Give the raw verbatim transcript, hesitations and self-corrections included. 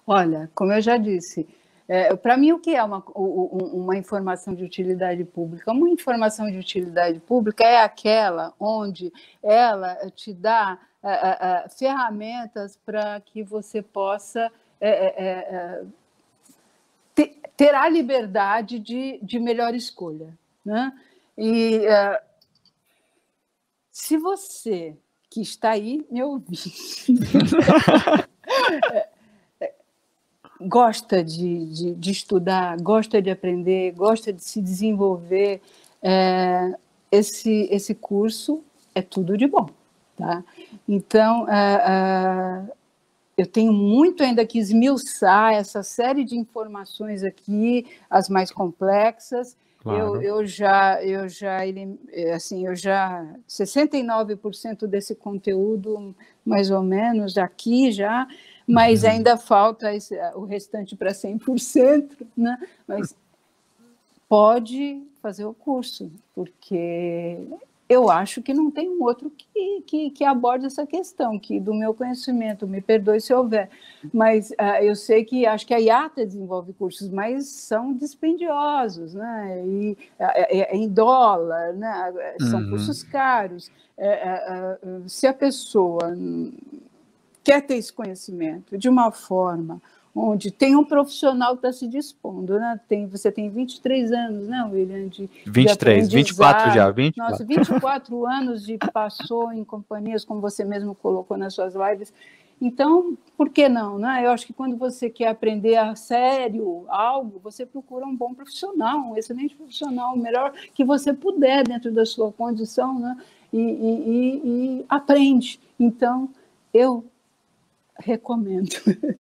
Olha, como eu já disse, eh, para mim o que é uma u u uma informação de utilidade pública? Uma informação de utilidade pública é aquela onde ela te dá, ah ah ah, ferramentas para que você possa, eh eh eh eh, te ter a liberdade de de melhor escolha, né. E, ah se você, que está aí me ouvindo, eh eh, gosta de de de estudar, gosta de aprender, gosta de se desenvolver, eh, esse esse curso é tudo de bom, tá. Então, ah ah, eu tenho muito ainda que esmiuçar essa série de informações aqui, as mais complexas. Eu Claro. eu já eu já elim eh, assim, eu já sessenta e nove por cento desse conteúdo, mais ou menos, aqui já, mas Uhum. ainda falta esse o restante para cem por cento, né. Mas pode fazer o curso, porque eu acho que não tem um outro que que que aborde essa questão, que do meu conhecimento, me perdoe se houver, mas, ah, eu sei que acho que a IATA desenvolve cursos, mas são dispendiosos, né, e é é é em dólar, né, são Uhum. cursos caros. Eh eh ah, se a pessoa quer ter esse conhecimento de uma forma onde tem um profissional que está se dispondo, né, tem você tem vinte e três anos, né, William, de de vinte e três, vinte e quatro já, aprendizado. vinte e Nossa, quatro. vinte e quatro anos de passou em companhias, como você mesmo colocou nas suas lives. Então, por que não, né. Eu acho que quando você quer aprender a sério algo, você procura um bom profissional, um excelente profissional, o melhor que você puder dentro da sua condição, né, e e e e aprende. Então, eu recomendo.